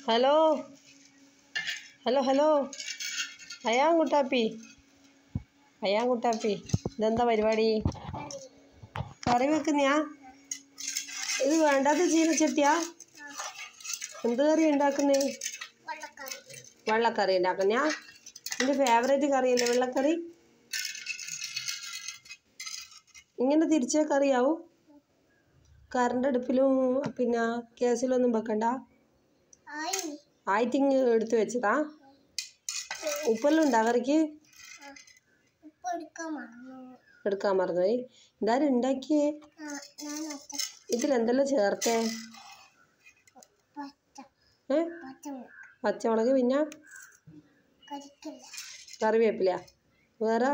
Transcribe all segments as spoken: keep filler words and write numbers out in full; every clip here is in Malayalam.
Hello hello hello Ayaan Kuttappi Ayaan Kuttappi ഇതെന്താ പരിപാടി? കറി വെക്കുന്നയാ? ഇത് വേണ്ടാത്ത ചീനച്ചട്ടിയാ? എന്ത് കറി ഉണ്ടാക്കുന്നേ? വെള്ളക്കറി ഉണ്ടാക്കുന്നയാ? എൻ്റെ ഫേവറേറ്റ് കറിയല്ലേ വെള്ളക്കറി? ഇങ്ങനെ തിരിച്ച കറിയാവും? കറണ്ട് അടുപ്പിലും പിന്നെ ഗ്യാസിലൊന്നും വെക്കണ്ട? ആയിട്ടിങ് എടുത്ത് വെച്ചതാ? ഉപ്പെല്ലാം ഉണ്ടാ കറിക്ക്? എടുക്കാൻ മറന്നുപോയി. എന്തായാലും ഉണ്ടാക്കിയേ? ഇതിലെന്തെല്ലാം ചേർത്തേ? ഏ പച്ചമുളക്, പിന്നെ കറിവേപ്പില, വേറെ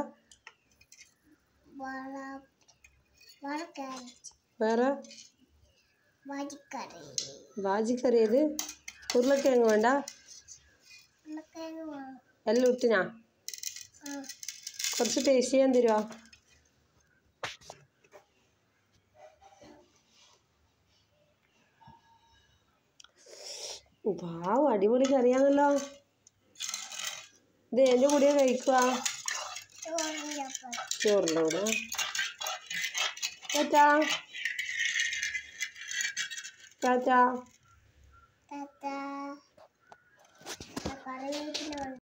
വേറെ വാജിക്കറി. ഏത് ഉരുളക്കിഴങ്ങ് വേണ്ട? എല്ലാം ഇട്ടിനാ? കുറച്ച് ടേസ്റ്റ് ചെയ്യാൻ തരുമോ? വാവ്, അടിപൊളി കറിയാണല്ലോ. ഇത് എൻ്റെ കൂടെ കഴിക്കുക? ചോറിൻ്റെ കൂടെ. ടാറ്റാ ടാറ്റാ.